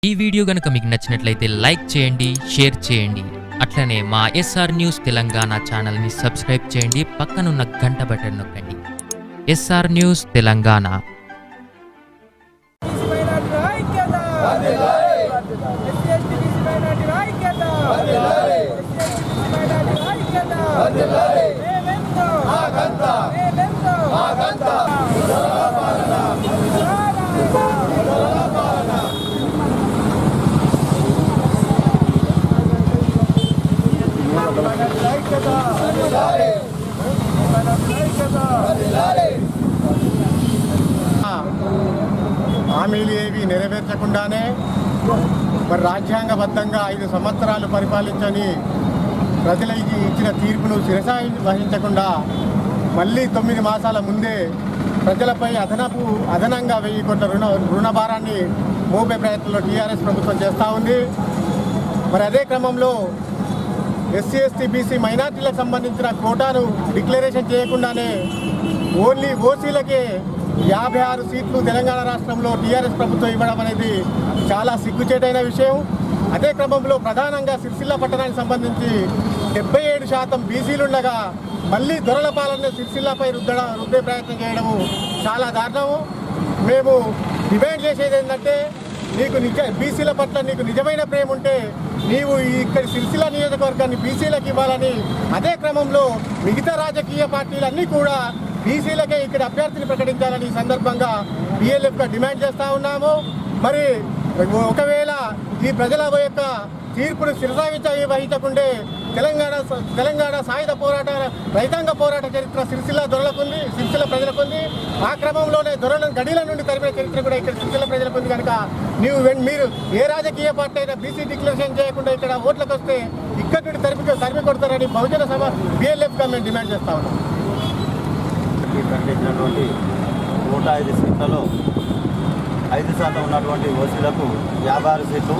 ఈ వీడియో గనుక మీకు నచ్చినట్లయితే లైక్ చేయండి, షేర్ చేయండి. అట్లనే మా ఎస్ఆర్ న్యూస్ తెలంగాణ ఛానల్ని సబ్స్క్రైబ్ చేయండి. పక్కనున్న గంట బటన్ నొక్కండి. S R news Telangana. హామీలు ఏవి నెరవేర్చకుండానే మరి రాజ్యాంగబద్ధంగా 5 సంవత్సరాలు పరిపాలించని ప్రజలకి ఇచ్చిన తీర్పును శిరసాయి వహించకుండా మళ్ళీ 9 మాసాల ముందే ప్రజలపై అదనంగా 1000 కోట్ల రుణ భారాన్ని మోపే ప్రయత్నంలో టీఆర్ఎస్ ప్రభుత్వం చేస్తూ ఉంది. మరి అదే క్రమంలో ఎస్సీ ఎస్టీ బీసీ మైనార్టీలకు సంబంధించిన కోటాను డిక్లరేషన్ చేయకుండానే ఓన్లీ ఓసీలకే 56 సీట్లు తెలంగాణ రాష్ట్రంలో టీఆర్ఎస్ ప్రభుత్వం ఇవ్వడం అనేది చాలా సిగ్గుచేటైన విషయం. అదే క్రమంలో ప్రధానంగా సిరిసిల్ల పట్టణానికి సంబంధించి 77% బీసీలుండగా మళ్ళీ దొరల పాలన సిరిసిల్లపై రుద్దే ప్రయత్నం చేయడము చాలా దారుణము. మేము డిమాండ్ చేసేది ఏంటంటే, నీకు బీసీల పట్ల నీకు నిజమైన ప్రేమ ఉంటే నీవు ఇక్కడ సిరిసిల్ల నియోజకవర్గాన్ని బీసీలకు ఇవ్వాలని, అదే క్రమంలో మిగతా రాజకీయ పార్టీలన్నీ కూడా బీసీలకే ఇక్కడ అభ్యర్థిని ప్రకటించాలని ఈ సందర్భంగా పిఎల్ఎఫ్గా డిమాండ్ చేస్తూ ఉన్నాము. మరి ఒకవేళ ఈ ప్రజల యొక్క తీర్పును వహించకుండే తెలంగాణ సాయుధ పోరాట రైతాంగ పోరాట చరిత్ర సిరిసిల్ల దొరలకుంది, సిరిసిల్ల ప్రజలకుంది. ఆ క్రమంలోనే దొరలను గడిల నుండి తరిమిన చరిత్ర కూడా ఇక్కడ సిరిసిల్ల ప్రజలకుంది. కనుక మీరు ఏ రాజకీయ పార్టీ అయినా బీసీ డిక్లరేషన్ చేయకుండా ఇక్కడ ఓట్లకు వస్తే ఇక్కడి నుండి తరిమి కొడతారని బహుజన సభ పిఎల్ఎఫ్గా మేము డిమాండ్ చేస్తా ఉన్నాం. ప్రకటించినటువంటి 105 సీట్లలో 5% ఉన్నటువంటి ఓసీలకు 56 సీట్లు,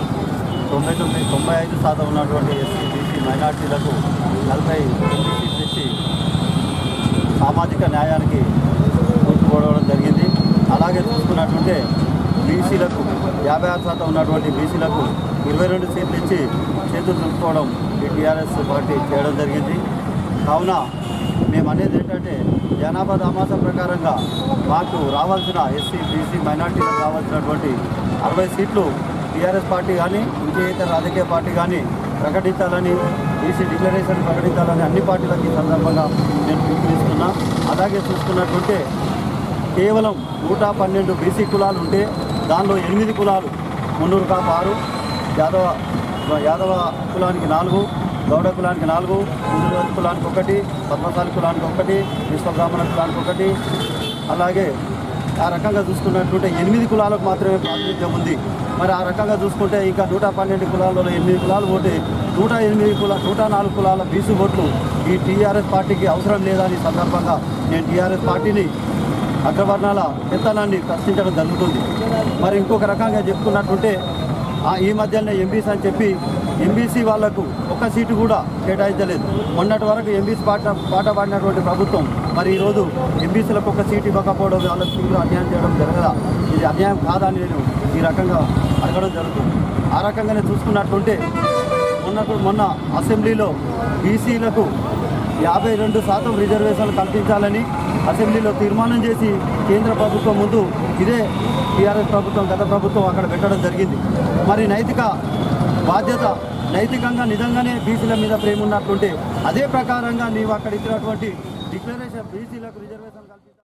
95% ఉన్నటువంటి ఎస్సీ బీసీ మైనార్టీలకు 49 సీట్లు ఇచ్చి సామాజిక న్యాయానికి కూర్చుకోవడం జరిగింది. అలాగే చూసుకున్నట్టుంటే బీసీలకు 56% ఉన్నటువంటి బీసీలకు 22 సీట్లు ఇచ్చి చేతులు దులుపుకోవడం ఈ టీఆర్ఎస్ పార్టీ చేయడం జరిగింది. కావున మేము అనేది ఏంటంటే, జనాభా దామాసా ప్రకారంగా మాకు రావాల్సిన ఎస్సీ బీసీ మైనార్టీలకు రావాల్సినటువంటి 60 సీట్లు టీఆర్ఎస్ పార్టీ కానీ ఇంకే ఇతర రాజకీయ పార్టీ కానీ ప్రకటించాలని, బీసీ డిక్లరేషన్ ప్రకటించాలని అన్ని పార్టీలకు ఈ సందర్భంగా నేను పిలుపునిస్తున్నా. అలాగే చూసుకున్నట్టుంటే కేవలం 112 బీసీ కులాలు ఉంటే దానిలో 8 కులాలు, మున్నూరు కాపు 6, యాదవ కులానికి 4, గౌడ కులానికి 4, హిందూ కులానికి 1, పద్మశాలి కులానికి 1, విశ్వబ్రాహ్మణ కులానికి 1, అలాగే ఆ రకంగా చూసుకున్నట్టుంటే 8 కులాలకు మాత్రమే ప్రాతినిధ్యం ఉంది. మరి ఆ రకంగా చూసుకుంటే ఇంకా 112 కులాలలో 8 కులాలు ఓటే 104 కులాల బీసీ ఓట్లు ఈ టీఆర్ఎస్ పార్టీకి అవసరం లేదని సందర్భంగా నేను టీఆర్ఎస్ పార్టీని అగ్రవర్ణాల పెత్తనాన్ని ప్రశ్నించడం జరుగుతుంది. మరి ఇంకొక రకంగా చెప్పుకున్నట్టుంటే ఈ మధ్యనే ఎంబీసీ అని చెప్పి ఎంబీసీ వాళ్లకు 1 సీటు కూడా కేటాయించలేదు. మొన్నటి వరకు ఎంబీసీ పాట పాడినటువంటి ప్రభుత్వం మరి ఈరోజు ఎంబీసీలకు 1 సీటు ఇవ్వకపోవడం, వాళ్ళకి తీవ్ర అన్యాయం చేయడం జరగదా? ఇది అన్యాయం కాదా అని నేను ఈ రకంగా అడగడం జరుగుతుంది. ఆ రకంగానే చూసుకున్నట్టుంటే మొన్న అసెంబ్లీలో బీసీలకు 52% రిజర్వేషన్లు కల్పించాలని అసెంబ్లీలో తీర్మానం చేసి కేంద్ర ప్రభుత్వం ముందు ఇదే టీఆర్ఎస్ ప్రభుత్వం గత ప్రభుత్వం అక్కడ పెట్టడం జరిగింది. మరి నైతికంగా నిజంగానే బీసీల మీద ప్రేమ ఉన్నట్టుంటే అదే ప్రకారంగా నీవు అక్కడ ఇచ్చినటువంటి డిక్లరేషన్ బీసీలకు రిజర్వేషన్